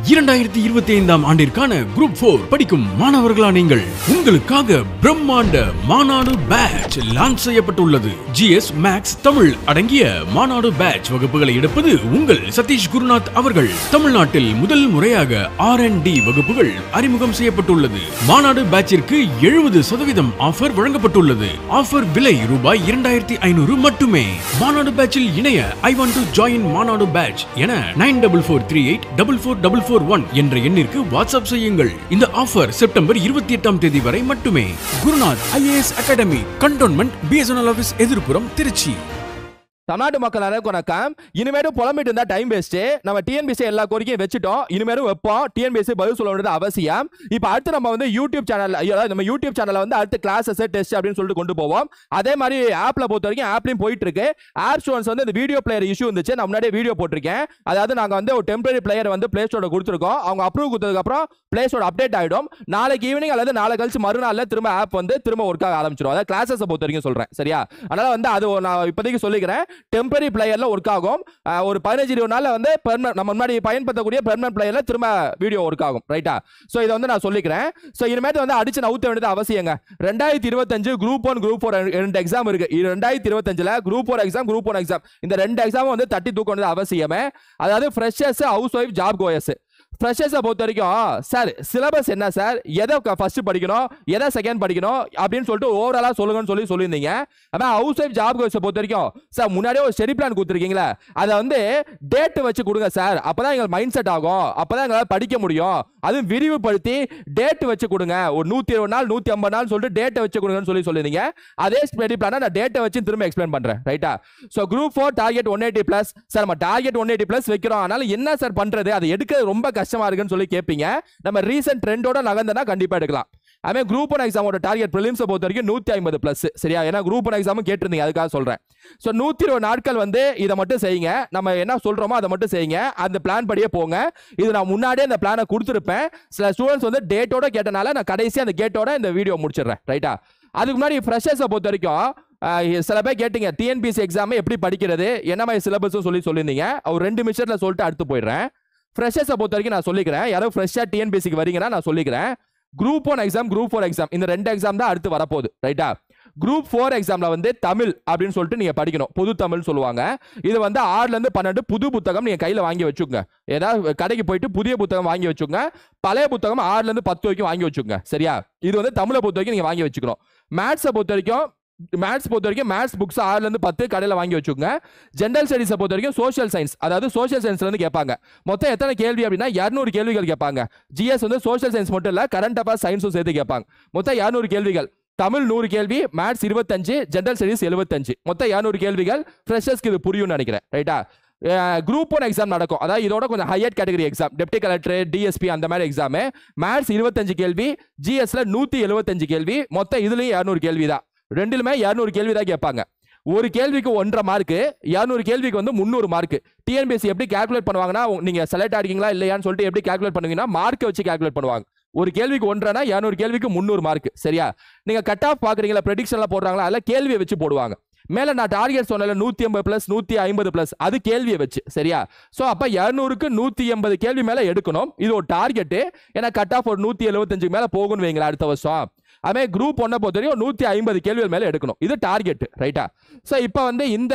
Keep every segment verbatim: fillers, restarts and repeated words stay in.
இரண்டாயிரத்தி இருபத்தி ஐந்தாம் ஆண்டிற்கான குரூப் போர் படிக்கும் மாணவர்களா நீங்கள் உங்களுக்காக பிரம்மாண்ட மாநாடு பேட்ச் லான்ச் செய்யப்பட்டுள்ளது. ஜிஎஸ் மேக்ஸ் தமிழ் அடங்கிய மாநாடு பேட்ச் வகுப்புகளை எடுப்பது உங்கள் சதீஷ் குருநாத் அவர்கள். தமிழ்நாட்டில் முதல் முறையாக ஆர் அண்ட் டி வகுப்புகள் அறிமுகம் செய்யப்பட்டுள்ளது. மாநாடு பேட்சிற்கு எழுபது சதவீதம் ஆஃபர் வழங்கப்பட்டுள்ளது. ஆஃபர் விலை ரூபாய் இரண்டாயிரத்தி ஐநூறு மட்டுமே. மாநாடு பேட்சில் இணைய ஐ வாண்ட் டு ஜாயின் மாநாடு பேட்ச் என nine double four three eight double four double four one என்ற எண்ணிற்கு வாட்ஸ்அப் செய்யுங்கள். இந்த ஆஃபர் செப்டம்பர் இருபத்தி எட்டாம் தேதி வரை மட்டுமே. Gurunath IAS academy, cantonment, BSNL office எதிர்ப்புறம், திருச்சி. தமிழ்நாட்டு மக்கள் அனைவருக்கும் வணக்கம். இனிமேலும் புலம்பிட்டு இருந்தா டைம் வேஸ்ட். நம்ம டிஎன்பிசி எல்லா கோரிக்கையும் வச்சுட்டோம். இனிமேலும் வைப்போம். டிஎன்பிசி பதில் சொல்ல வேண்டியது அவசியம். இப்போ அடுத்து நம்ம வந்து யூடியூப் சேனல், நம்ம யூடியூப் சேனல்ல வந்து அடுத்து கிளாஸஸ் டெஸ்ட் அப்படின்னு சொல்லிட்டு கொண்டு போவோம். அதே மாதிரி ஆப்ல பொறுத்த வரைக்கும் ஆப்லயும் போயிட்டு இருக்கு. ஆப் ஸ்டோர்ஸ் வந்து இந்த வீடியோ பிளேயர் இஷ்யூ இருந்துச்சு. நான் முன்னாடியே வீடியோ போட்டிருக்கேன். அதாவது நாங்க வந்து ஒரு டெம்பரரி பிளேயர் வந்து பிளே ஸ்டோர்ல கொடுத்துருக்கோம். அவங்க அப்ரூவ் கொடுத்ததுக்கு அப்புறம் பிளே ஸ்டோர் அப்டேட் ஆயிடும். நாளைக்கு ஈவினிங் அல்லது நாளை கழிச்சு மறுநாள்ல திரும்ப ஆப் வந்து திரும்ப ஒர்க் ஆக ஆரம்பிச்சிடும். அதாவது கிளாஸஸ் பொறுத்த வரைக்கும் சொல்றேன், சரியா? அதனால வந்து அது நான் இப்போதைக்கு சொல்லிக்கிறேன். டெம்பரரி பிளேயர் ஒர்க் ஆகும். ஒரு பதினஞ்சு இருபது நாள்ல வந்து நம்ம முன்னாடி பயன்படுத்தக்கூடிய பெர்மனன்ட் பிளேயர்ல திரும்ப வீடியோ ஒர்க் ஆகும், ரைட்டா? சோ இத வந்து நான் சொல்லிக்கிறேன். சோ இனிமேட்டு வந்து அடிச்சு நவுத்த வேண்டியது அவசியங்க. ரெண்டாயிரத்தி இருபத்தஞ்சு குரூப் ஒன் குரூப் ஃபோர் ரெண்டு எக்ஸாம் இருக்கு. ரெண்டாயிரத்தி இருபத்தஞ்சுல group four exam, group one exam, இந்த ரெண்டு எக்ஸாம் வந்து தட்டி தூக்க வேண்டியது அவசியமே. அதாவது freshers, housewife, job goers. ஃப்ரெஷர்ஸை பொறுத்த வரைக்கும் சார் சிலபஸ் என்ன சார், எதை ஃபர்ஸ்ட் படிக்கணும், எதை செகண்ட் படிக்கணும் அப்படின்னு சொல்லிட்டு ஓவராலா சொல்லுங்கன்னு சொல்லி சொல்லியிருந்தீங்க. ஆனால் ஹவுஸ் ஒய்ஃப், ஜாப் கோர்ஸை பொறுத்த வரைக்கும் சார் முன்னாடியே ஒரு ஸ்டடி பிளான் கொடுத்துருக்கீங்களா, அதை வந்து டேட் வச்சு கொடுங்க சார். அப்பதான் எங்களுக்கு மைண்ட் செட் ஆகும், அப்பதான் எங்களால் படிக்க முடியும். அதுவும் விரிவுபடுத்தி டேட் வச்சு கொடுங்க. ஒரு நூத்தி இருபது நாள், நூத்தி ஐம்பது நாள் சொல்லிட்டு டேட்டை வச்சு கொடுங்கன்னு சொல்லி சொல்லியிருந்தீங்க. அதே ஸ்டடி பிளானை நான் டேட்டை வச்சு திரும்ப எக்ஸ்பிளைன் பண்றேன், ரைட்டா? So group four target one eighty plus sir. நம்ம டார்கெட் ஒன் எயிட்டி பிளஸ் வைக்கிறோம். அதனால என்ன சார் பண்றது, அதை எடுக்கிறது ரொம்ப கஷ்டமா இருக்குன்னு சொல்லி கேட்பீங்க. நம்ம ரீசன்ட் ட்ரெண்டோட நகர்ந்தனா கண்டிப்பா எடுக்கலாம். அதே குரூப் ஒன் எக்ஸாமோட டார்கெட் பிரிலிம்ஸ் பொறுத்த வரைக்கும் நூத்தி ஐம்பது பிளஸ், சரியா? ஏன்னா குரூப் ஒன் எக்ஸாம் கேட்டிருந்தீங்க, அதுக்காக சொல்றேன். சோ நூத்தி இருபது நாட்கள் வந்து இதை மட்டும் செய்யுங்க. நம்ம என்ன சொல்றோமோ அதை மட்டும் செய்யுங்க. அந்த பிளான் படியே போங்க. இது நான் முன்னாடியே அந்த பிளானை கொடுத்துருப்பேன். சில ஸ்டூடெண்ட்ஸ் வந்து டேட்டோட கேட்டனால நான் கடைசியா அந்த கேட்டோட இந்த வீடியோ முடிச்சிடுறேன், ரைட்டா? அதுக்கு முன்னாடி ஃப்ரெஷர்ஸை பொறுத்த வரைக்கும் சில பேர் கேட்டீங்க டிஎன்பிசி எக்ஸாம் எப்படி படிக்கிறது, என்ன மாதிரி சிலபஸ் சொல்லி சொல்லியிருந்தீங்க. ஒரு ரெண்டு நிமிஷத்துல சொல்லிட்டு அடுத்து போயிடுறேன். ஃப்ரெஷர்ஸை பொறுத்த வரைக்கும் நான் சொல்லிக்கிறேன். யாரோ ஃப்ரெஷ்ஷா டிஎன்பிசிக்கு வரீங்கன்னா நான் சொல்லிக்கிறேன். Group one exam, group four exam, இந்த ரெண்டு எக்ஸாம் தான் அடுத்து வரப்போகுது, ரைட்டா? குரூப் ஃபோர் எக்ஸாம்ல வந்து தமிழ் அப்படின்னு சொல்லிட்டு நீங்க படிக்கணும். பொது தமிழ் சொல்லுவாங்க. இது வந்து ஆறுல இருந்து பன்னெண்டு புது புத்தகம் நீங்க கையில வாங்கி வச்சுக்கோங்க. ஏதாவது கடைக்கு போயிட்டு புதிய புத்தகம் வாங்கி வச்சுக்கோங்க. பழைய புத்தகம் ஆறுல இருந்து பத்து வரைக்கும் வாங்கி வச்சுக்கோங்க, சரியா? இது வந்து தமிழை பொறுத்த வரைக்கும் நீங்க வாங்கி வச்சுக்கணும். மேத்ஸை பொறுத்த வரைக்கும் மேத்ஸ் பொறுத்த வரைக்கும் மேத்ஸ் புக்ஸ் ஆறுல இருந்து பத்து கடையில் வாங்கி வச்சுக்கோங்க. ஜெனரல் ஸ்டடிஸை பொறுத்த வரைக்கும் சோஷியல் சயின்ஸ், அதாவது சோஷியல் சயின்ஸ்ல இருந்து கேட்பாங்க. மொத்தம் எத்தனை கேள்வி அப்படின்னா இருநூறு கேள்விகள் கேட்பாங்க. ஜிஎஸ் வந்து சோஷியல் சயின்ஸ் மட்டும் இல்ல, கரண்ட் அஃபேர்ஸ் சயின்ஸும் சேர்த்து கேட்பாங்க. மொத்தம் இருநூறு கேள்விகள். தமிழ் நூறு கேள்வி, மேத்ஸ் இருபத்தஞ்சு, ஜெனரல் ஸ்டடிஸ் எழுபத்தஞ்சு, மொத்தம் இருநூறு கேள்விகள். ஃப்ரெஷர்ஸ்க்கு இது புரியும்னு நினைக்கிறேன், ரைட்டா? குரூப் ஒன் எக்ஸாம் நடக்கும். அதாவது இதோட கொஞ்சம் higher category exam, deputy collector, DSP அந்த மாதிரி எக்ஸாம். மேத்ஸ் இருபத்தஞ்சு கேள்வி, ஜிஎஸ்ல நூத்தி எழுபத்தஞ்சு கேள்வி, மொத்தம் இதுலயும் இருநூறு கேள்வி தான். ரெண்டுலுமே இருநூறு கேள்வி தான் கேட்பாங்க. ஒரு கேள்விக்கு ஒன்றரை மார்க்கு, இருநூறு கேள்விக்கு வந்து முந்நூறு மார்க். டிஎன்பிஎஸ்சி எப்படி கால்குலேட் பண்ணுவாங்கன்னா, நீங்க செலக்ட் ஆகிங்களா இல்லையான்னு சொல்லிட்டு எப்படி கால்குலேட் பண்ணுவீங்கன்னா மார்க்கை வச்சு கால்குலேட் பண்ணுவாங்க. ஒரு கேள்விக்கு ஒன்றரைனா இருநூறு கேள்விக்கு முந்நூறு மார்க், சரியா? நீங்க கட் ஆஃப் பாக்குறீங்களா, ப்ரெடிக்ஷன்ல போடுறாங்களா, அதில் கேள்வியை வச்சு போடுவாங்க. மேல நான் டார்கெட் சொன்னல நூத்தி ஐம்பது பிளஸ், நூத்தி ஐம்பது பிளஸ், அது கேள்வியை வச்சு, சரியா? சோ அப்ப இருநூறுக்கு நூத்தி எண்பது கேள்வி மேல எடுக்கணும். இது ஒரு டார்கெட். ஏன்னா கட் ஆஃப் ஒரு நூத்தி எழுபத்தஞ்சு மேல போகும்னு வைங்களா அடுத்த வருஷம். அதே குரூப் ஒன்னை பொறுத்த வரைக்கும் நூத்தி ஐம்பது கேள்விகள் மேல எடுக்கணும். இது டார்கெட், ரைட்டா? சோ இப்போ வந்து இந்த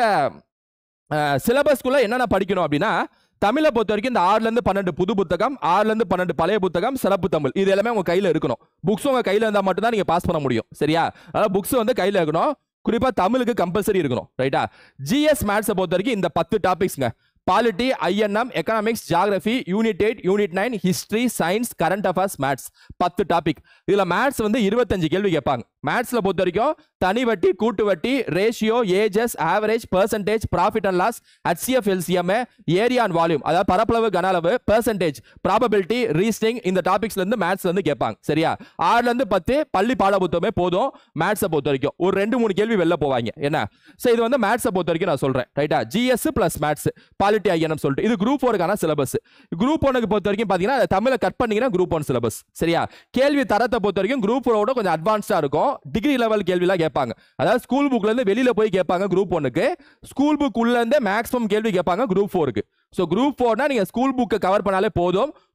சிலபஸ்குள்ள என்னென்ன படிக்கணும் அப்படின்னா, தமிழை பொறுத்த வரைக்கும் இந்த ஆறுல இருந்து பன்னெண்டு புது புத்தகம், ஆறுல இருந்து பன்னெண்டு பழைய புத்தகம், சிறப்பு தமிழ், இது எல்லாமே உங்க கையில இருக்கணும். புக்ஸ் உங்க கையில இருந்தா மட்டும் தான் நீங்க பாஸ் பண்ண முடியும், சரியா? அதாவது புக்ஸ் வந்து கையில இருக்கணும். குறிப்பா தமிழுக்கு கம்பல்சரி இருக்கணும், ரைட்டா? ஜிஎஸ் மேத்ஸை பொறுத்த வரைக்கும் இந்த பத்து டாபிக்ஸ்ங்க. Polity, INM, economics, geography, unit eight, unit nine, history, science, current affairs, maths, பத்து டாபிக். இதுல மேத்ஸ் வந்து இருபத்தஞ்சு கேள்வி கேட்பாங்க. மேத்ஸ்ல பொறுத்த வரைக்கும் தனி வட்டி, கூட்டு வட்டி, ratio, ages, average, percentage, profit and loss, HCF, LCM, area and volume, அதாவது பரப்பளவு, கன அளவு, பெர்சன்டேஜ், ப்ராபபிலிட்டி, ரீசனிங், இந்த டாபிக்ஸ்ல இருந்து மேத்ஸ்ல இருந்து கேட்பாங்க, சரியா? ஆறுல இருந்து பத்து பள்ளி பாட புத்தகமே போதும். மேத்ஸை பொறுத்த வரைக்கும் ஒரு ரெண்டு மூணு கேள்வி வெளில போவாங்க, என்ன? சோ இது வந்து மேத்ஸை பொறுத்த வரைக்கும் நான் சொல்றேன், ரைட்டா? GS plus maths, polity, INM சொல்லிட்டு இது குரூப் ஃபோருக்கான சிலபஸ். குரூப் ஒன்னுக்கு பொறுத்த வரைக்கும் பாத்தீங்கன்னா தமிழை கட் பண்ணீங்கன்னா குரூப் ஒன் சிலபஸ், சரியா? கேள்வி தரத்தை பொறுத்த வரைக்கும் குரூப் ஃபோரோட கொஞ்சம் அட்வான்ஸ்டா இருக்கும். டிகிரி லெவல் கேள்விலாம் கேட்பாங்க. அதாவது ஸ்கூல் புக்ல இருந்து வெளியில போய் கேட்பாங்க குரூப் ஒன்னுக்கு. ஸ்கூல் புக் உள்ள இருந்து மேக்ஸிமம் கேள்வி கேட்பாங்க குரூப் ஃபோருக்கு. சோ குரூப் ஃபோர்னா நீங்க ஸ்கூல் புக்கை கவர் பண்ணாலே போதும்.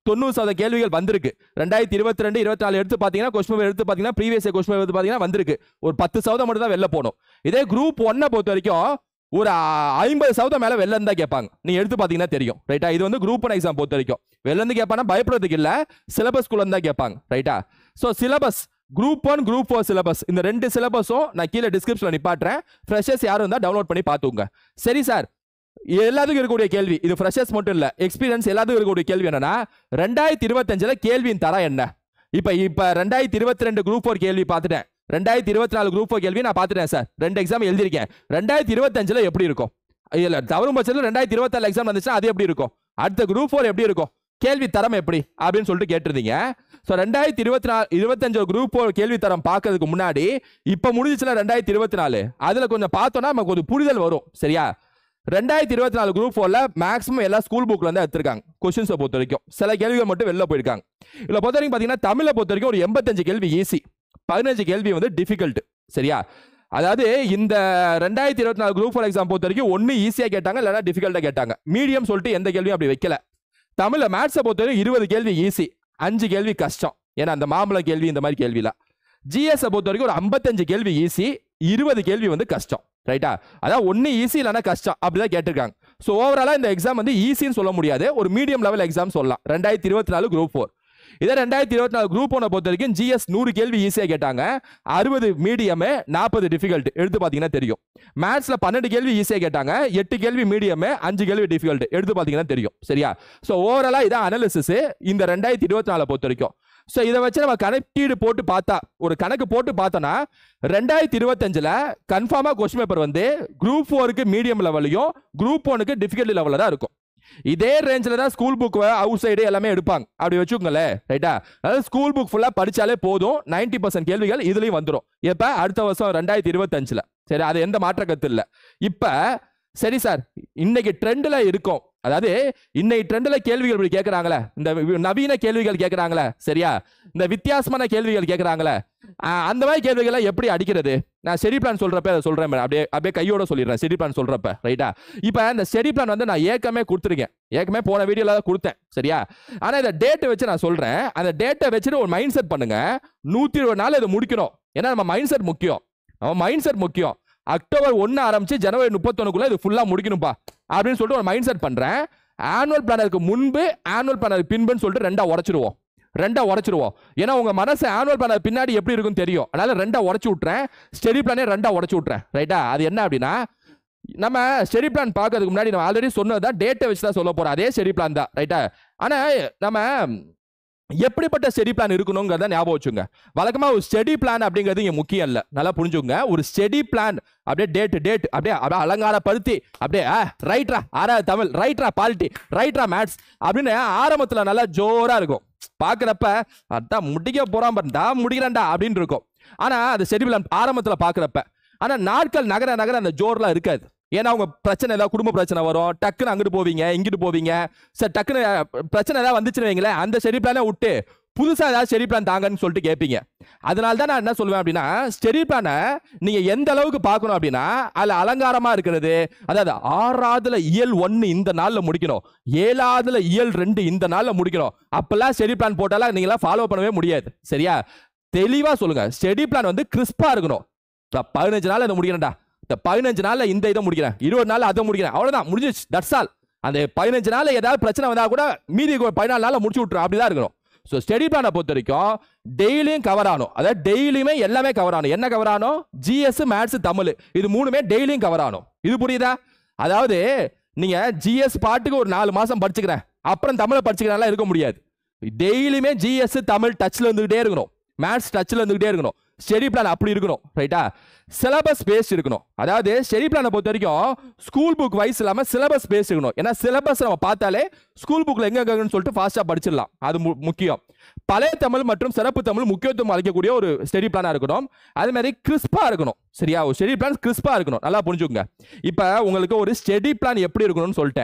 தொண்ணூறு சதவீத கேள்விகள் வந்திருக்கு. ரெண்டாயிரத்தி இருபத்தி ரெண்டு இருபத்தி நாலு எடுத்து பாத்தீங்கன்னா கொஸ்டின் எடுத்து பாத்தீங்கன்னா ப்ரீவியஸ் கொஸ்டின் எடுத்து பாத்தீங்கன்னா வந்திருக்கு. ஒரு பத்து சதவீதம் மட்டும் தான் வெளில போகணும். இதே குரூப் ஒன்னை பொறுத்த வரைக்கும் ஒரு ஐம்பது சதவீதம் மேல வெளில இருந்தா கேட்பாங்க. நீங்க எடுத்து பாத்தீங்கன்னா தெரியும். ரைட்டா? இது வந்து குரூப் ஒன் எக்ஸாம் பொறுத்த வரைக்கும் வெளில இருந்து கேட்பானா பயப்படுறதுக்கு இல்ல, சிலபஸ் குள்ள இருந்தா கேட்பாங்க. ரைட்டா? So syllabus group one group four syllabus இந்த ரெண்டு சிலபஸும் நான் கீழே டிஸ்கிரிப்ஷன்ல நிப்பாட்டுறேன். ஃப்ரெஷர்ஸ் யாரும் இருந்தா டவுன்லோட் பண்ணி பாத்துங்க. சரி சார், எல்லாத்துக்கும் இருக்கக்கூடிய கேள்வி இது ஃப்ரெஷர்ஸ் மட்டும் இல்ல, எக்ஸ்பீரியன்ஸ் எல்லாத்துக்கும் இருக்கக்கூடிய கேள்வி என்னன்னா ரெண்டாயிரத்தி இருபத்தஞ்சுல கேள்வியின் தரம் என்ன? இப்ப இப்ப ரெண்டாயிரத்தி இருபத்தி ரெண்டு குரூப் ஃபோர் கேள்வி பார்த்துட்டேன். ரெண்டாயிரத்தி இருபத்தி நாலு குரூப் ஃபோர் கேள்வி நான் பார்த்துட்டேன் சார். ரெண்டு எக்ஸாம் எழுதிருக்கேன். ரெண்டாயிரத்தி இருபத்தஞ்சுல எப்படி இருக்கும்? இல்ல தவறும் பட்சத்தில் ரெண்டாயிரத்தி இருபத்தி நாலு எக்ஸாம் வந்துச்சுன்னா அது எப்படி இருக்கும்? அடுத்த குரூப் ஃபோர் எப்படி இருக்கும்? கேள்வி தரம் எப்படி அப்படின்னு சொல்லிட்டு கேட்டிருந்தீங்க. ஸோ ரெண்டாயிரத்தி இருபத்தி நாலு இருபத்தஞ்சு குரூப் ஃபோர் கேள்வி தரம் பார்க்கறதுக்கு முன்னாடி இப்ப முடிஞ்சிச்சுல ரெண்டாயிரத்தி இருபத்தி நாலு அதுல கொஞ்சம் பார்த்தோம்னா நமக்கு ஒரு புரிதல் வரும். சரியா? ரெண்டாயிரத்தி இருபத்தி நாலு குரூப் ஃபோர்ல மேக்ஸிமம் எல்லா ஸ்கூல் புக்ல இருந்து எடுத்திருக்காங்க. கொஸ்டின்ஸை பொறுத்த வரைக்கும் சில கேள்விகள் மட்டும் வெளில போயிருக்காங்க. இதுல பொறுத்த வரைக்கும் பாத்தீங்கன்னா தமிழை பொறுத்த வரைக்கும் ஒரு எண்பத்தஞ்சு கேள்வி ஈஸி, பதினஞ்சு கேள்வி வந்து டிஃபிகல்ட். சரியா? அதாவது இந்த ரெண்டாயிரத்தி இருபத்தி நாலு குரூப் ஃபோர் எக்ஸாம் பொறுத்த வரைக்கும் ஒன்னு ஈஸியா கேட்டாங்க, இல்லைன்னா டிஃபிகல்ட்டா கேட்டாங்க. மீடியம் சொல்லிட்டு எந்த கேள்வியும் அப்படி வைக்கல. தமிழ்ல மேத்ஸை பொறுத்த வரைக்கும் இருபது கேள்வி ஈஸி, அஞ்சு கேள்வி கஷ்டம். ஏன்னா அந்த மாம்பழ கேள்வி இந்த மாதிரி கேள்விலாம். ஜிஎஸ் பொறுத்த வரைக்கும் ஒரு ஐம்பத்தஞ்சு கேள்வி ஈஸி, இருபது கேள்வி வந்து கஷ்டம். ரைட்டா? அதான் ஒன்னு ஈஸி இல்லைன்னா கஷ்டம் அப்படிதான் கேட்டிருக்காங்க. ஸோ ஓவராலா இந்த எக்ஸாம் வந்து ஈஸின்னு சொல்ல முடியாது, ஒரு மீடியம் லெவல் எக்ஸாம் சொல்லலாம். ரெண்டாயிரத்தி இருபத்தி நாலு குரூப் ஃபோர். இதே ரெண்டாயிரத்தி இருபத்தி நாலு குரூப் ஒன்னை பொறுத்த வரைக்கும் ஜிஎஸ் நூறு கேள்வி ஈஸியா கேட்டாங்க, அறுபது மீடியம், நாற்பது டிஃபிகல்ட். எடுத்து பாத்தீங்கன்னா தெரியும். மேத்ஸ்ல பன்னெண்டு கேள்வி ஈஸியா கேட்டாங்க, எட்டு கேள்வி மீடியம், அஞ்சு கேள்வி டிஃபிகல்ட். எடுத்து பாத்தீங்கன்னா தெரியும். சரியா? சோ ஓவராலா இதான் அனாலிசிஸ் இந்த ரெண்டாயிரத்தி இருபத்தி நாலு பொறுத்த வரைக்கும். சோ இதை வச்சு நம்ம கணக்கீடு போட்டு பார்த்தா, ஒரு கணக்கு போட்டு பார்த்தோம்னா ரெண்டாயிரத்தி இருபத்தஞ்சுல கன்ஃபார்மா கொஸ்டின் பேப்பர் வந்து குரூப் ஃபோருக்கு மீடியம் லெவலையும் குரூப் ஒனுக்கு டிஃபிகல்ட் லெவலில் தான் இருக்கும். இதே ரேஞ்சில் தான் ஸ்கூல் புக் அவுட் சைடு எல்லாமே எடுப்பாங்க. அப்படி வச்சுக்கோங்களேன். ரைட்டா? அதாவது ஸ்கூல் புக் ஃபுல்லா படிச்சாலே போதும், நைன்டி பர்சன்ட் கேள்விகள் இதுலயும் வந்துடும். எப்ப? அடுத்த வருஷம் ரெண்டாயிரத்தி இருபத்தஞ்சுல. சரி, அது எந்த மாற்ற கருத்து இல்லை. இப்ப சரி சார், இன்னைக்கு ட்ரெண்ட்ல இருக்கும், அதாவது இன்னைக்கு ட்ரெண்ட்ல கேள்விகள் இப்படி கேட்கறாங்களே, இந்த நவீன கேள்விகள் கேட்கறாங்களே, சரியா? இந்த வித்தியாசமான கேள்விகள் கேட்கறாங்களே, அந்த மாதிரி கேள்விகளை எப்படி அடிக்கிறது? நான் ஸ்டடி பிளான் சொல்றப்ப அதை சொல்றேன், அப்படியே அப்படியே கையோட சொல்லிடுறேன். ஸ்டடி பிளான் சொல்றப்ப ரைட்டா? இப்ப இந்த ஸ்டடி பிளான் வந்து நான் ஏற்கனவே கொடுத்துருக்கேன், ஏற்கனவே போன வீடியோல தான் கொடுத்தேன். சரியா? ஆனா இந்த டேட்டை வச்சு நான் சொல்றேன். அந்த டேட்டை வச்சுட்டு ஒரு மைண்ட் செட் பண்ணுங்க. நூத்தி இருபது நாள் இதை முடிக்கணும். ஏன்னா நம்ம மைண்ட் செட் முக்கியம், நம்ம மைண்ட் செட் முக்கியம். அக்டோபர் ஒன்னு ஆரம்பிச்சு ஜனவரி முப்பத்தொன்னுக்குள்ள இது ஃபுல்லா முடிக்கணும்பா அப்படின்னு சொல்லிட்டு ஒரு மைண்ட் செட் பண்றேன். ஆனுவல் பிளானருக்கு முன்பு ஆனுவல் பிளானருக்கு பின்புன்னு சொல்லிட்டு ரெண்டா உடைச்சிருவோம். ரெண்டா உடைச்சிருவோம். ஏன்னா உங்க மனசு ஆனுவல் பிளானர் பின்னாடி எப்படி இருக்குன்னு தெரியும். அதனால ரெண்டா உடைச்சு விட்டுறேன். ஸ்டடி பிளானே ரெண்டா உடைச்சு விட்டுறேன். ரைட்டா? அது என்ன அப்படின்னா, நம்ம ஸ்டடி பிளான் பார்க்கறதுக்கு முன்னாடி நம்ம ஆல்ரெடி சொன்னதுதான், டேட்டை வச்சு தான் சொல்ல போறோம். அதே ஸ்டடி பிளான் தான். ரைட்டா? ஆனா நம்ம எப்படிப்பட்ட ஸ்டடி பிளான் இருக்கணுங்கிறத ஞாபகம் வச்சுங்க. வழக்கமா ஒரு ஸ்டடி பிளான் அப்படிங்கிறது இங்க முக்கியம் இல்ல, நல்லா புரிஞ்சுங்க. ஒரு ஸ்டடி பிளான் அப்படியே டேட் டேட் அப்படியே அலங்காரப்படுத்தி அப்படியே ரைட்ரா ஆறாவது தமிழ், ரைட்ரா பாலிட்டி, ரைட்ரா மேத்ஸ் அப்படின்னு ஆரம்பத்துல நல்லா ஜோரா இருக்கும். பாக்குறப்ப அதான் முடிக்க போறான் பாருடா, முடிக்கிறேன்டா அப்படின்னு இருக்கும். ஆனா அது ஸ்டடி பிளான் ஆரம்பத்துல பாக்குறப்ப, ஆனா நாட்கள் நகர நகர அந்த ஜோர்லாம் இருக்காது. ஏன்னா உங்க பிரச்சனை ஏதாவது குடும்ப பிரச்சனை வரும், டக்குன்னு அங்கிட்டு போவீங்க, இங்கிட்டு போவீங்க. சார் டக்குன்னு பிரச்சனை ஏதாவது வந்துச்சுன்னு வைங்களேன், அந்த ஸ்டடி பிளானை விட்டு புதுசா ஏதாவது ஸ்டடி பிளான் தாங்கன்னு சொல்லிட்டு கேட்பீங்க. அதனால தான் நான் என்ன சொல்லுவேன் அப்படின்னா, ஸ்டடி பிளானை நீங்க எந்த அளவுக்கு பார்க்கணும் அப்படின்னா, அதுல அலங்காரமா இருக்கிறது, அதாவது ஆறாவதுல இயல் ஒன்னு இந்த நாள்ல முடிக்கணும், ஏழாவதுல இயல் ரெண்டு இந்த நாள்ல முடிக்கணும். அப்பெல்லாம் ஸ்டடி பிளான் போட்டாலும் நீங்க எல்லாம் ஃபாலோ பண்ணவே முடியாது. சரியா? தெளிவா சொல்லுங்க. ஸ்டடி பிளான் வந்து கிறிஸ்பா இருக்கணும். பதினஞ்சு நாள் அதை முடிக்கிறேன்டா, இந்த பதினஞ்சு நாள்ல இந்த இதை முடிக்கிறேன், இருபது நாள் அதை முடிக்கிறேன், அவ்வளவுதான் முடிஞ்சிச்சு. That's all. அந்த பதினஞ்சு நாள் ஏதாவது பிரச்சனை வந்தா கூட மீதி பதினாலு நாள்ல முடிச்சு விட்டுரும். அப்படிதான் இருக்கணும். ஸோ ஸ்டடி பிளானை பொறுத்த வரைக்கும் டெய்லியும் கவர் ஆகணும். அதாவது டெய்லியுமே எல்லாமே கவர் ஆகணும். என்ன கவர் ஆகணும்? ஜிஎஸ், மேத்ஸ், தமிழ், இது மூணுமே டெய்லியும் கவர் ஆகணும். இது புரியுதா? அதாவது நீங்க ஜிஎஸ் பாட்டுக்கு ஒரு நாலு மாசம் படிச்சுக்கிறேன், அப்புறம் தமிழை படிச்சுக்கிறேன் இருக்க முடியாது. டெய்லியுமே ஜிஎஸ் தமிழ் டச்ல இருந்துகிட்டே இருக்கணும், மேத்ஸ் டச்ல இருந்துகிட்டே இருக்கணும். ஸ்டடி பிளான் அப்படி இருக்கணும். ரைட்டா? சிலபஸ் பேஸ்ட் இருக்கணும். அதாவது ஸ்டடி பிளானை பொறுத்த வரைக்கும் ஸ்கூல் புக் வைஸ் இல்லாம சிலபஸ் பேஸ்ட் இருக்கணும். ஏன்னா சிலபஸ் நம்ம பார்த்தாலே ஸ்கூல் புக்ல எங்க எங்கன்னு சொல்லிட்டு ஃபாஸ்டா படிச்சிடலாம். அது முக்கியம். பழைய தமிழ் மற்றும் சிறப்பு தமிழ் முக்கியத்துவம் அளிக்கக்கூடிய ஒரு ஸ்டடி பிளானா இருக்கணும். அதே மாதிரி கிறிஸ்பா இருக்கணும். சரியா? ஒரு ஸ்டடி பிளான் கிறிஸ்பா இருக்கணும். நல்லா புரிஞ்சுக்கோங்க. இப்ப உங்களுக்கு ஒரு ஸ்டடி பிளான் எப்படி இருக்கணும்னு சொல்லிட்டேன்.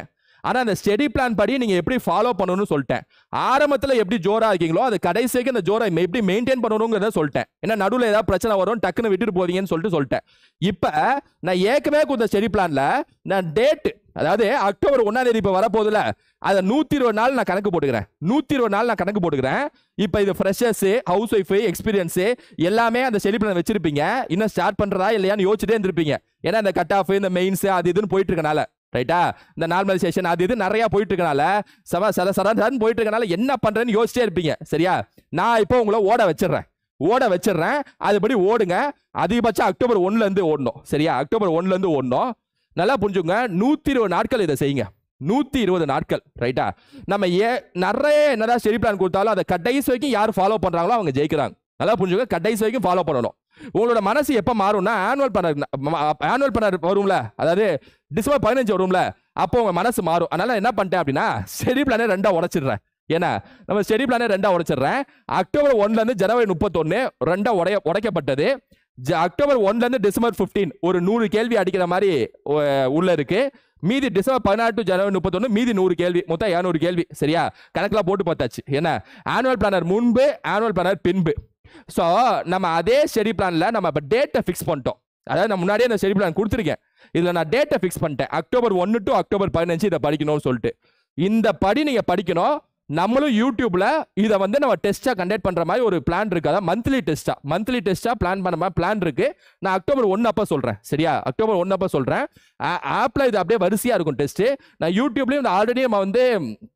ஆனா அந்த ஸ்டடி பிளான் படி நீங்க எப்படி ஃபாலோ பண்ணணும்னு சொல்லிட்டேன். ஆரம்பத்துல எப்படி ஜோரா இருக்கீங்களோ அது கடைசிக்கு அந்த ஜோரா எப்படி மெயின்டைன் பண்ணணுங்கிறத சொல்லிட்டேன். ஏன்னா நடுவில் ஏதாவது பிரச்சனை வரும் டக்குன்னு விட்டுட்டு போவீங்கன்னு சொல்லிட்டு சொல்லிட்டேன். இப்ப நான் ஏற்கனவே கொடுத்த ஸ்டடி பிளான்ல நான் டேட், அதாவது அக்டோபர் ஒன்னாம் தேதி இப்ப வரப்போதுல, அதை நூத்தி இருபது நாள் நான் கணக்கு போட்டுக்கிறேன். நூத்தி இருபது நாள் நான் கணக்கு போட்டுக்கிறேன். இப்ப இது ஃப்ரெஷர்ஸ், ஹவுஸ் ஒய்ஃப், எக்ஸ்பீரியன்ஸ் எல்லாமே அந்த ஸ்டடி பிளான் வச்சிருப்பீங்க. இன்னும் ஸ்டார்ட் பண்றதா இல்லையான்னு யோசிச்சுட்டே இருந்திருப்பீங்க. ஏன்னா இந்த கட் ஆஃப், இந்த மெயின்ஸ் அது இதுன்னு போயிட்டு இருக்கனால, ரைட்டா, இந்த நார்மலைசேஷன் அது இது நிறைய போயிட்டு இருக்கனால, சவ சர சரன்னு போயிட்டு இருக்கனால என்ன பண்றேன்னு யோசிச்சே இருப்பீங்க. சரியா, நான் இப்போ உங்களை ஓட வச்சிடறேன் ஓட வச்சிடறேன் அதுபடி ஓடுங்க. அதிகபட்சம் அக்டோபர் ஒன்னுல இருந்து ஓடணும். சரியா, அக்டோபர் ஒன்னுல இருந்து ஓடணும். நல்லா புரிஞ்சுங்க. நூத்தி இருபது நாட்கள் இதை செய்யுங்க. நூத்தி இருபது நாட்கள், ரைட்டா. நம்ம ஏ நிறைய என்னதான் ஸ்டடி பிளான் கொடுத்தாலும் அதை கடைசி வரைக்கும் யார் ஃபாலோ பண்றாங்களோ அவங்க ஜெயிக்கிறாங்க. நல்லா புரிஞ்சுங்க. கடைசி வரைக்கும் ஃபாலோ பண்ணணும். உங்களோட மனசு எப்ப மாறும்னா ஆனுவல் பண்ண ஆனுவல் பண்ண வரும்ல, அதாவது டிசம்பர் பதினஞ்சு வரும்ல, அப்போ உங்க மனசு மாறும். அதனால என்ன பண்ணிட்டேன் அப்படின்னா ஸ்டடி பிளானே ரெண்டா உடைச்சிடுறேன். ஏன்னா நம்ம ஸ்டடி பிளானே ரெண்டா உடைச்சிடுறேன். அக்டோபர் ஒன்ல இருந்து ஜனவரி முப்பத்தொன்னு ரெண்டா உடைய உடைக்கப்பட்டது. அக்டோபர் ஒன்ல இருந்து டிசம்பர் பிப்டீன் ஒரு நூறு கேள்வி அடிக்கிற மாதிரி உள்ள இருக்கு. மீதி டிசம்பர் பதினாறு டு ஜனவரி முப்பத்தொன்னு மீதி நூறு கேள்வி, மொத்தம் இருநூறு கேள்வி. சரியா, கணக்கெல்லாம் போட்டு பார்த்தாச்சு. ஏன்னா ஆனுவல் பிளானர் முன்பு, ஆனுவல் பிளானர் பின்பு. ஸோ நம்ம அதே ஸ்டடி பிளான்ல நம்ம இப்போ டேட்டை ஃபிக்ஸ் பண்ணிட்டோம். அதாவது நான் முன்னாடியே அந்த ஸ்டடி பிளான் கொடுத்துருக்கேன். இதில் நான் டேட்டை ஃபிக்ஸ் பண்ணிட்டேன். அக்டோபர் ஒன்று டு அக்டோபர் பதினஞ்சு இதை படிக்கணும்னு சொல்லிட்டு. இந்த படி நீங்கள் படிக்கணும். நம்மளும் யூடியூப்ல இதை வந்து நம்ம டெஸ்டா கண்டக்ட் பண்ற மாதிரி ஒரு பிளான் இருக்கு. அதான் மந்த்லி டெஸ்டா மந்த்லி டெஸ்டா பிளான் பண்ண மாதிரி பிளான் இருக்கு. நான் அக்டோபர் ஒன்னு அப்ப சொல்றேன். சரியா, அக்டோபர் ஒன்னு அப்ப சொல்றேன். ஆப்ல இது அப்படியே வரிசையா இருக்கும் டெஸ்ட். நான் யூடியூப்லயும் ஆல்ரெடி நம்ம வந்து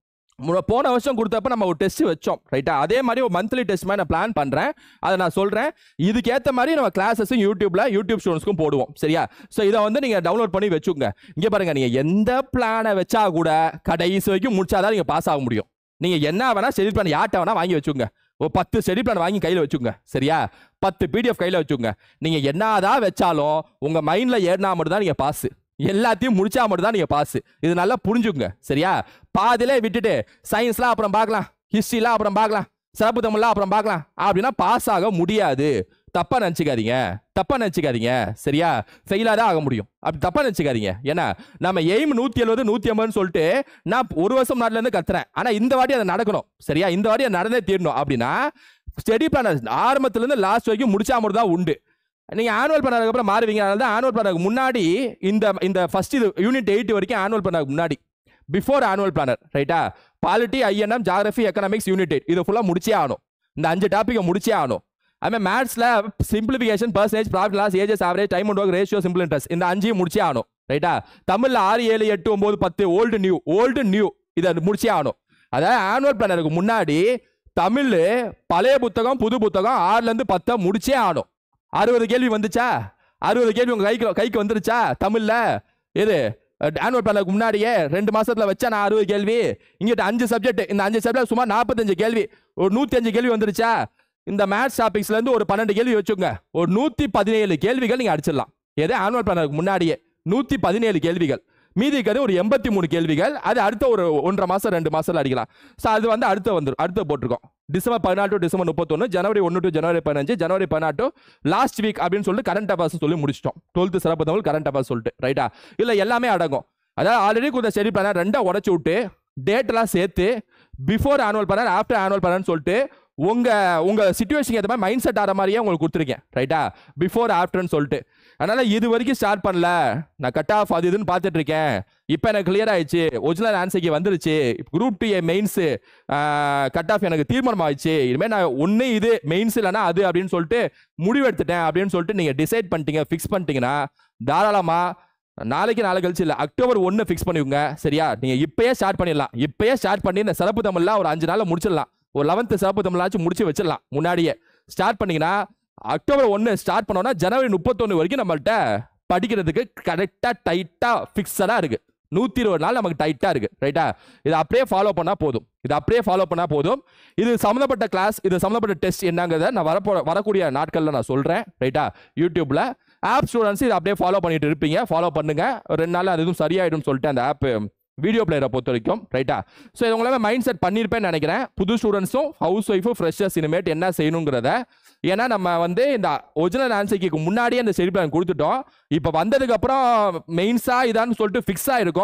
போன வருஷம் கொடுத்தப்ப நம்ம ஒரு டெஸ்ட் வச்சோம். ரைட்டா, அதே மாதிரி ஒரு மந்த்லி டெஸ்ட் மாதிரி நான் பிளான் பண்றேன். அதை நான் சொல்றேன். இதுக்கேற்ற மாதிரி நம்ம கிளாஸஸும் யூடியூப்ல யூடியூப் ஸ்டூடெண்ட்ஸ்க்கும் போடுவோம். சரியா, ஸோ இதை வந்து நீங்க டவுன்லோட் பண்ணி வச்சுங்க. இங்க பாருங்க, நீங்க எந்த பிளானை வச்சா கூட கடைசி வரைக்கும் முடிச்சாதான் நீங்க பாஸ் ஆக முடியும். நீங்க என்ன வேணா ஸ்டடி பிளான் யார்ட்ட வேணா வாங்கி வச்சுங்க. ஒரு பத்து ஸ்டடி பிளான் வாங்கி கையில் வச்சுங்க. சரியா, பத்து பிடிஎஃப் கையில் வச்சுங்க. நீங்க என்னதான் வச்சாலும் உங்க மைண்ட்ல ஏறினா மட்டும் தான் நீங்க பாஸ். எல்லாத்தையும் முடிச்சா மட்டும் தான் நீங்க பாஸ். இது நல்லா புரிஞ்சுங்க. சரியா, பாதியிலே விட்டுட்டு சயின்ஸ்லாம் அப்புறம் பார்க்கலாம், ஹிஸ்டரிலாம் அப்புறம் பார்க்கலாம், சிறப்பு தமிழ்லாம் அப்புறம் பார்க்கலாம் அப்படின்னா பாஸ் ஆக முடியாது. தப்பா நினைச்சுக்காதீங்க, தப்பா நினைச்சுக்காதீங்க. சரியா, ஃபெயிலா தான் ஆக முடியும். அப்படி தப்பா நினைச்சுக்காதீங்க. ஏன்னா நம்ம எய்ம் நூத்தி எழுபது நூத்தி ஐம்பதுன்னு சொல்லிட்டு நான் ஒரு வருஷம் நாட்டுல இருந்து கத்துறேன். ஆனா இந்த வாட்டி அதை நடக்கணும். சரியா, இந்த வாட்டி அதை நடந்தே தீரணும். அப்படின்னா ஸ்டடி பிளான் ஆரம்பத்துல இருந்து லாஸ்ட் வரைக்கும் முடிச்சா மட்டும் தான் உண்டு. நீங்க ஆனுவல் பண்ணதுக்கு அப்புறம் மாறுவீங்க. அதனால தான் ஆனுவல் பண்ணதுக்கு முன்னாடி இந்த இந்த ஃபர்ஸ்ட் இது யூனிட் எயிட் வரைக்கும் ஆனுவல் பண்ணதுக்கு முன்னாடி பிஃபோர் ஆனுவல் பிளானர், ரைட்டா, polity, INM, geography, economics, unit eight இது ஃபுல்லா முடிச்சே ஆகணும். இந்த அஞ்சு டாபிக் முடிச்சே ஆகணும். அதுமாதிரி மேத்ஸ்ல simplification, percentage, profit loss, ages, average, time and work, ratio, simple interest இந்த அஞ்சையும் முடிச்சே ஆகணும். ரைட்டா, தமிழ்ல ஆறு, ஏழு, எட்டு, ஒன்பது, பத்து ஓல்டு நியூ ஓல்டு நியூ இதை முடிச்சே ஆகணும். அதாவது ஆனுவல் பிளானருக்கு முன்னாடி தமிழ் பழைய புத்தகம், புது புத்தகம் ஆறுல இருந்து பத்தை முடிச்சே ஆகணும். அறுபது கேள்வி வந்துச்சா? அறுபது கேள்வி உங்க கைக்கு கைக்கு வந்துருச்சா தமிழ்ல? எது ஆனுவல் பிளானுக்கு முன்னாடியே ரெண்டு மாசத்துல வச்சா நான் அறுபது கேள்வி. இங்கிட்ட அஞ்சு சப்ஜெக்ட், இந்த அஞ்சு சப்ஜெக்ட் சுமார் நாற்பத்தஞ்சு கேள்வி, ஒரு நூத்தி அஞ்சு கேள்வி வந்துருச்சா? இந்த மேத்ஸ் டாபிக்ஸ்ல இருந்து ஒரு பன்னெண்டு கேள்வி வச்சுங்க, ஒரு நூத்தி பதினேழு கேள்விகள் நீங்க அடிச்சிடலாம். எது ஆனுவல் பிளானுக்கு முன்னாடியே நூத்தி பதினேழு கேள்விகள். மீதி இருக்கிறது ஒரு எண்பத்தி மூணு கேள்விகள். அது அடுத்த ஒரு ஒன்றரை மாசம் ரெண்டு மாசத்துல அடிக்கலாம். ஸோ அது வந்து அடுத்த வந்துடும். அடுத்த போட்டிருக்கோம் டிசம்பர் பதினாறு டு டிசம்பர் முப்பத்தொன்னு, ஜனவரி ஒன்று டு ஜனவரி பதினஞ்சு, ஜனவரி பதினாறு லாஸ்ட் வீக் அப்படின்னு சொல்லிட்டு கரண்ட் அஃபேர்ஸ் சொல்லி முடிச்சிட்டோம். டுவெல்த் சிறப்பு தமிழ் கரண்ட் அஃபேர்ஸ் சொல்லிட்டு. ரைட்டா, இல்லை எல்லாமே அடங்கும். அதாவது ஆல்ரெடி கொடுத்த ஸ்டடி பிளான ரெண்டா உடச்சு விட்டு டேட் எல்லாம் சேர்த்து before annual plan, after annual plan சொல்லிட்டு உங்க உங்க சிச்சுவேஷன் ஏற்ற மாதிரி மைண்ட் செட் ஆகிற மாதிரியே உங்களுக்கு கொடுத்துருக்கேன். ரைட்டா, பிஃபோர் ஆஃப்டர்னு சொல்லிட்டு. அதனால இது வரைக்கும் ஸ்டார்ட் பண்ணல, நான் கட் ஆஃப் அது இதுன்னு பார்த்துட்டு இருக்கேன். இப்போ எனக்கு கிளியர் ஆயிடுச்சு, ஒரிஜினல் ஆன்சருக்கு வந்துருச்சு, group two A mains cut off எனக்கு தீர்மானம் ஆயிடுச்சு, இனிமேல் நான் ஒன்று இது மெயின்ஸ் இல்லைனா அது அப்படின்னு சொல்லிட்டு முடிவெடுத்துட்டேன் அப்படின்னு சொல்லிட்டு நீங்கள் டிசைட் பண்ணிட்டீங்க, ஃபிக்ஸ் பண்ணிட்டீங்கன்னா தாராளமா நாளைக்கு நாளை கழிச்சு இல்லை அக்டோபர் ஒன்று ஃபிக்ஸ் பண்ணிக்கோங்க. சரியா, நீங்கள் இப்பயே ஸ்டார்ட் பண்ணிடலாம். இப்பயே ஸ்டார்ட் பண்ணி இந்த சிறப்பு தமிழ்லாம் ஒரு அஞ்சு நாளில் முடிச்சிடலாம். ஒரு லெவன்த்து சிறப்பு தமிழாச்சும் முடிச்சு வச்சிடலாம். முன்னாடியே ஸ்டார்ட் பண்ணீங்கன்னா அக்டோபர் ஒன்று ஸ்டார்ட் பண்ணோம்னா ஜனவரி முப்பத்தொன்று வரைக்கும் நம்மள்கிட்ட படிக்கிறதுக்கு கரெக்டாக டைட்டாக ஃபிக்ஸடாக இருக்கு. நூற்றி இருபது நாள் நமக்கு டைட்டாக இருக்கு. ரைட்டா, இதை அப்படியே ஃபாலோ பண்ணால் போதும். இதை அப்படியே ஃபாலோ பண்ணால் போதும். இது சம்மந்தப்பட்ட கிளாஸ், இது சம்மந்தப்பட்ட டெஸ்ட் என்னங்கிறத நான் வரப்போ வரக்கூடிய நாட்களில் நான் சொல்கிறேன். ரைட்டா, யூடியூப்ல ஆப் ஸ்டூடெண்ட்ஸ் இதை அப்படியே ஃபாலோ பண்ணிட்டு இருப்பீங்க. ஃபாலோ பண்ணுங்க. ரெண்டு நாள் அது எதுவும் சரியாயிடும் சொல்லிட்டு அந்த ஆப் வீடியோ பிளேயரை பொறுத்த வரைக்கும். ரைட்டா, ஸோ இது உங்களால் மைண்ட் செட் பண்ணியிருப்பேன்னு நினைக்கிறேன். புது ஸ்டூடெண்ட்ஸும் ஹவுஸ் ஒய்ஃபும் ஃப்ரெஷர்ஸ் இனிமேட் என்ன செய்யணுங்கிறத. ஏன்னா நம்ம வந்து இந்த ஒரிஜினல் ஆன்சருக்கு முன்னாடியே அந்த ஸ்டடி பிளான் கொடுத்துட்டோம். இப்போ வந்ததுக்கு அப்புறம் மெயின்ஸா இதான்னு சொல்லிட்டு ஃபிக்ஸாக இருக்கும்.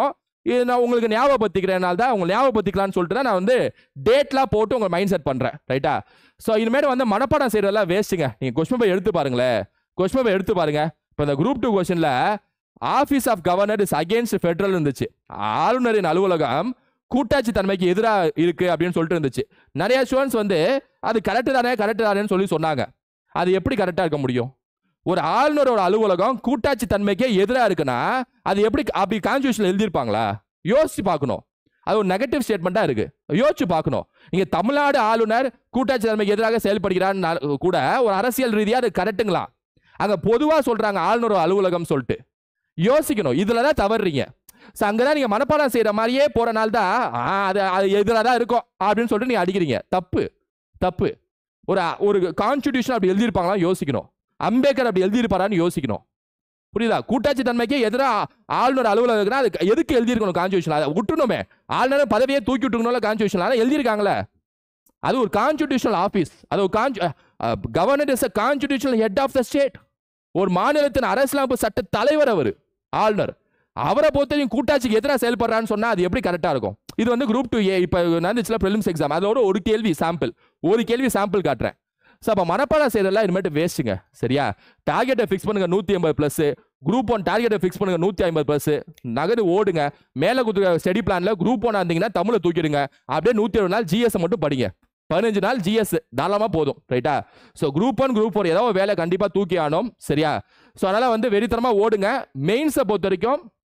இது நான் உங்களுக்கு ஞாபகப்படுத்திக்கிறேனால தான் உங்களை ஞாபகப்படுத்திக்கலாம்னு சொல்லிட்டு தான் நான் வந்து டேட்லாம் போட்டு உங்களை மைண்ட் செட் பண்ணுறேன் ரைட்டா. ஸோ இனிமேல் வந்து மனப்பாடம் செய்கிறதெல்லாம் வேஸ்ட்டுங்க. நீங்கள் கொஸ்டின் பேப்பர் எடுத்து பாருங்களேன், கொஸ்டின் பேப்பர் எடுத்து பாருங்க. இப்போ இந்த குரூப் டூ கொஸ்டினில் office of governor is against federal இருந்துச்சு. ஆளுநரின் அலுவலகம் கூட்டாட்சி தன்மைக்கு எதிராக இருக்கு அப்படின்னு சொல்லிட்டு இருந்துச்சு. நிறைய ஸ்டூடெண்ட்ஸ் வந்து அது கரெக்டு தானே கரெக்டு தானேன்னு சொல்லி சொன்னாங்க. அது எப்படி கரெக்டாக இருக்க முடியும்? ஒரு ஆளுநரோட அலுவலகம் கூட்டாட்சி தன்மைக்கே எதிராக இருக்குன்னா அது எப்படி அப்படி கான்ஸ்டிடியூஷன்ல எழுதியிருப்பாங்களா? யோசிச்சு பார்க்கணும். அது ஒரு நெகட்டிவ் ஸ்டேட்மெண்ட்டாக இருக்கு. யோசிச்சு பார்க்கணும். இங்கே தமிழ்நாடு ஆளுநர் கூட்டாட்சி தன்மைக்கு எதிராக செயல்படுகிறான்னு கூட ஒரு அரசியல் ரீதியாக அது கரெக்டுங்களா? அங்கே பொதுவாக சொல்றாங்க ஆளுநர் அலுவலகம் சொல்லிட்டு. யோசிக்கணும். இதில் தான் தவறுறீங்க. ஸோ அங்கே தான் நீங்கள் மனப்பாடம் செய்கிற மாதிரியே போகிறனால தான் அது அது எதிராக தான் இருக்கும் அப்படின்னு சொல்லிட்டு நீங்கள் அடிக்கிறீங்க. தப்பு தப்பு. ஒரு ஒரு கான்ஸ்டிடியூஷன் அப்படி எழுதியிருப்பாங்களா யோசிக்கணும். அம்பேத்கர் அப்படி எழுதியிருப்பாரான்னு யோசிக்கணும். புரியுதா? கூட்டாட்சி தன்மைக்கு எதிராக ஆளுநர் அலுவலகம் அது எதுக்கு எழுதியிருக்கணும் கான்ஸ்டிடியூஷன்? அதை விட்டுணுமே. ஆளுநர் பதவியை தூக்கி விட்டுக்கணும்ல கான்ஸ்டிடியூஷன். ஆனால் எழுதியிருக்காங்களே. அது ஒரு கான்ஸ்டிடியூஷனல் ஆஃபீஸ். அது ஒரு con governor is a constitutional head of the state. ஒரு மாநிலத்தின் அரசியலமைப்பு சட்ட தலைவர் அவர் ஆளுநர். அவரை பொறுத்தவரைக்கும் கூட்டாட்சிக்கு எதிராக செயல்படுறான்னு சொன்னா அது எப்படி கரெக்டா இருக்கும்? இது வந்து குரூப் டூ ஏ இப்போ நடந்துச்சுல ப்ரிலிம்ஸ் எக்ஸாம், அதோட ஒரு கேள்வி சாம்பிள் ஒரு கேள்வி சாம்பிள் காட்டுறேன். ஸோ அப்போ மனப்பாடம் செய்யறதெல்லாம் இனிமேட்டு வேஸ்ட்டுங்க. சரியா? டார்கெட்டை ஃபிக்ஸ் பண்ணுங்க நூற்றி ஐம்பது ப்ளஸ். குரூப் ஒன் டார்கெட்டை ஃபிக்ஸ் பண்ணுங்க நூற்றி ஐம்பது ப்ளஸ். நகரு ஓடுங்க. மேலே கொடுத்துருக்க ஸ்டடி பிளான்ல குரூப் ஒன் இருந்தீங்கன்னா தமிழை தூக்கிடுங்க. அப்படியே நூற்றி இருபது நாள் ஜிஎஸ் மட்டும் படிங்க. பதினஞ்சு நாள் ஜிஎஸ் தாராளமாக போதும். ரைட்டா? So group one group four ஏதோ வேலை கண்டிப்பாக தூக்கி ஆனோம். சரியா? ஸோ அதனால் வந்து வெறித்தனமாக ஓடுங்க. மெயின்ஸை பொறுத்த வரைக்கும்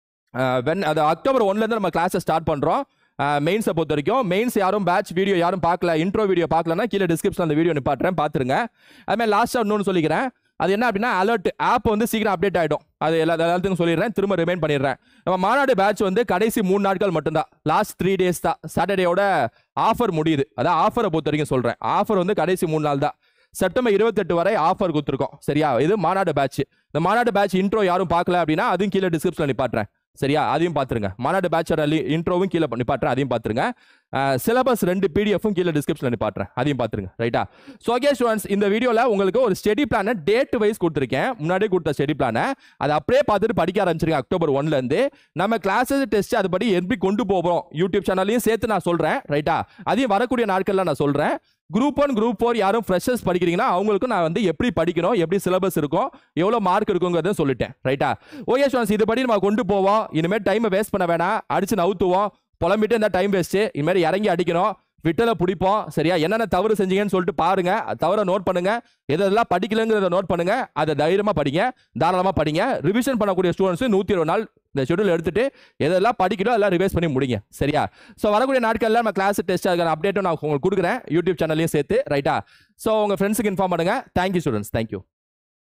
வென் அது அக்டோபர் ஒன்லேருந்து நம்ம கிளாஸை ஸ்டார்ட் பண்ணுறோம். மெயின்ஸை பொறுத்த வரைக்கும் மெயின்ஸ் யாரும் பேட்ச் வீடியோ யாரும் பார்க்கல, இன்ட்ரோ வீடியோ பார்க்கலன்னா கீழே டிஸ்கிரிப்ஷன் அந்த வீடியோ நிப்பாட்டுறேன், பார்த்துருங்க. அதுமாதிரி லாஸ்ட்டாக இன்னொன்று சொல்லிக்கிறேன். அது என்ன அப்படின்னா அலர்ட் ஆப் வந்து சீக்கிரம் அப்டேட் ஆகிடும். அது எல்லா எல்லாத்துக்கும் சொல்லிடுறேன், திரும்ப ரிமைண்ட் பண்ணிடுறேன். நம்ம மாநாடு பேட்ச் வந்து கடைசி மூணு நாட்கள் மட்டும்தான். லாஸ்ட் த்ரீ டேஸ் தான். சாட்டர்டேயோட ஆஃபர் முடியுது. அதான் ஆஃபரை பொறுத்த வரைக்கும் சொல்கிறேன். ஆஃபர் வந்து கடைசி மூணு நாள் தான். செப்டம்பர் இருபத்தெட்டு வரை ஆஃபர் கொடுத்துருக்கோம். சரியா? இது மாநாடு பேட்ச். இந்த மாநாடு பேட்ச் இன்ட்ரோ யாரும் பார்க்கல அப்படின்னா அதுவும் கீழே டிஸ்கிரிப்ஷனில் நிப்பாட்டுறேன். சரியா? அதையும் பார்த்துருங்க. மாநாடு பேட்சோட இன்ட்ரோவும் கீழே நிப்பாட்டுறேன், அதையும் பார்த்துருங்க. சிலபஸ் ரெண்டு பிடிஎஃப்பும் கீழே டிஸ்கிரிப்ஷனில் நிப்பாட்டுறேன், அதையும் பார்த்துருங்க. ரைட்டா? ஸோ ஓகே ஸ்டூடெண்ட்ஸ், இந்த வீடியோவில் உங்களுக்கு ஒரு ஸ்டடி பிளானை டேட் வைஸ் கொடுத்துருக்கேன். முன்னாடியே கொடுத்த ஸ்டடி பிளானை அதை அப்படியே பார்த்துட்டு படிக்க ஆரம்பிச்சிருக்கேன். அக்டோபர் ஒன்லேருந்து நம்ம கிளாஸஸ் டெஸ்ட் அதுபடி எப்படி கொண்டு போகிறோம் யூடியூப் சேனல்லையும் சேர்த்து நான் சொல்கிறேன். ரைட்டா? அதையும் வரக்கூடிய நாட்களில் நான் சொல்கிறேன். குரூப் ஒன் குரூப் ஃபோர் யாரும் ஃப்ரெஷர்ஸ் படிக்கிறீங்கன்னா அவங்களுக்கும் நான் வந்து எப்படி படிக்கணும், எப்படி சிலபஸ் இருக்கும், எவ்வளோ மார்க் இருக்குங்கிறத சொல்லிட்டேன். ரைட்டா? ஓகே ஸ்டூடெண்ட்ஸ், இதுபடி நம்ம கொண்டு போவோம். இனிமேல் டைமை வேஸ்ட் பண்ண வேணாம். அடிச்சு நவுத்துவோம். புலம்பிட்டு இந்த டைம் வேஸ்ட்டு. இனிமேல் இறங்கி அடிக்கணும். விட்டலை பிடிப்போம். சரியா? என்னென்ன தவறு செஞ்சீங்கன்னு சொல்லிட்டு பாருங்க. தவறை நோட் பண்ணுங்க. எதெல்லாம் படிக்கலங்கிறத நோட் பண்ணுங்க. அதை தைரியமாக படிங்க, தாராளமாக படிங்க. ரிவிஷன் பண்ணக்கூடிய ஸ்டூடெண்ட்ஸ் நூற்றி இருபது நாள் இந்த ஷெடியூல் எடுத்துட்டு எதெல்லாம் படிக்கணும் எல்லாம் ரிவைஸ் பண்ணி முடிங்க. சரியா? ஸோ வரக்கூடிய நாட்களில் நம்ம கிளாஸ் டெஸ்ட் அதுக்கான அப்டேட்டும் நான் உங்களுக்கு கொடுக்குறேன் யூடியூப் சேனல்லையும் சேர்த்து. ரைட்டா? ஸோ உங்கள் ஃப்ரெண்ட்ஸுக்கு இன்ஃபார்ம் பண்ணுங்க. Thank you students. தேங்க்யூ.